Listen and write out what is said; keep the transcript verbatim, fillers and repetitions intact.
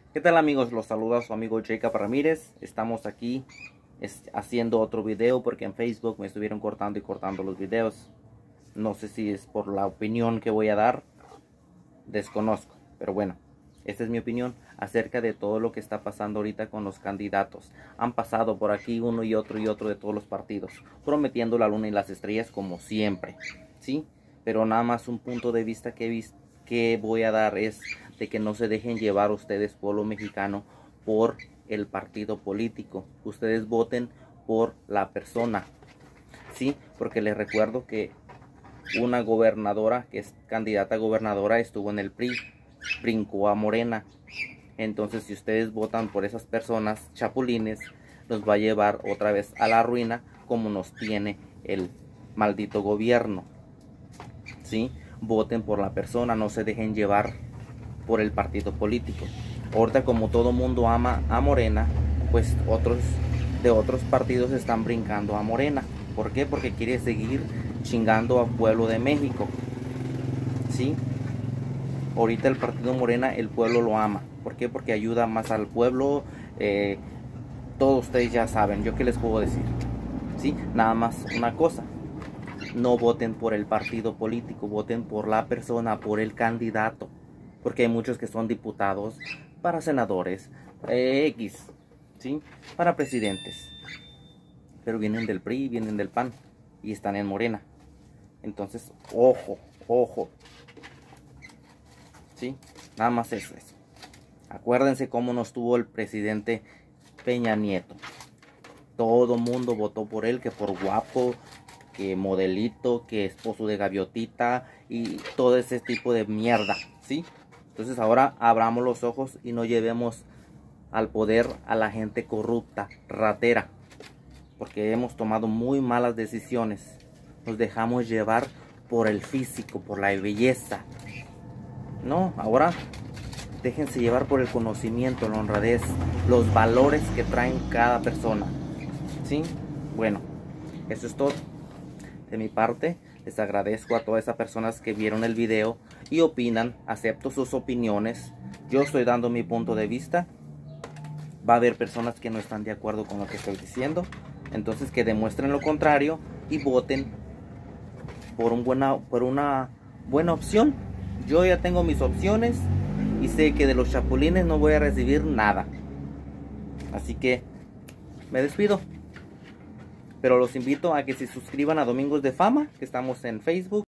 ¿Qué tal, amigos? Los saluda su amigo Jacob Ramírez. Estamos aquí es, haciendo otro video porque en Facebook me estuvieron cortando y cortando los videos. No sé si es por la opinión que voy a dar, desconozco, pero bueno, esta es mi opinión acerca de todo lo que está pasando ahorita con los candidatos. Han pasado por aquí uno y otro y otro de todos los partidos, prometiendo la luna y las estrellas como siempre, ¿sí? Pero nada más un punto de vista que, vis que voy a dar es de que no se dejen llevar ustedes, pueblo mexicano, por el partido político. Ustedes voten por la persona, ¿sí? Porque les recuerdo que una gobernadora que es candidata a gobernadora estuvo en el P R I, brincó a Morena. Entonces, si ustedes votan por esas personas chapulines, nos va a llevar otra vez a la ruina, como nos tiene el maldito gobierno, ¿sí? Voten por la persona, no se dejen llevar por el partido político. Ahorita, como todo mundo ama a Morena, pues otros de otros partidos están brincando a Morena. ¿Por qué? Porque quiere seguir chingando al pueblo de México, ¿sí? Ahorita el partido Morena, el pueblo lo ama. ¿Por qué? Porque ayuda más al pueblo. Eh, todos ustedes ya saben, yo qué les puedo decir, ¿sí? Nada más una cosa: no voten por el partido político, voten por la persona, por el candidato. Porque hay muchos que son diputados, para senadores, eh, X, ¿sí? Para presidentes. Pero vienen del P R I, vienen del P A N y están en Morena. Entonces, ojo, ojo, ¿sí? Nada más eso, eso. Acuérdense cómo nos tuvo el presidente Peña Nieto. Todo mundo votó por él, que por guapo, que modelito, que esposo de gaviotita y todo ese tipo de mierda, ¿sí? Entonces ahora abramos los ojos y no llevemos al poder a la gente corrupta, ratera, porque hemos tomado muy malas decisiones. Nos dejamos llevar por el físico, por la belleza. No, ahora déjense llevar por el conocimiento, la honradez, los valores que traen cada persona, ¿sí? Bueno, eso es todo. De mi parte, les agradezco a todas esas personas que vieron el video y opinan. Acepto sus opiniones. Yo estoy dando mi punto de vista. Va a haber personas que no están de acuerdo con lo que estoy diciendo. Entonces, que demuestren lo contrario y voten por, un buena, por una buena opción. Yo ya tengo mis opciones y sé que de los chapulines no voy a recibir nada. Así que me despido. Pero los invito a que se suscriban a Domingos de Fama, que estamos en Facebook.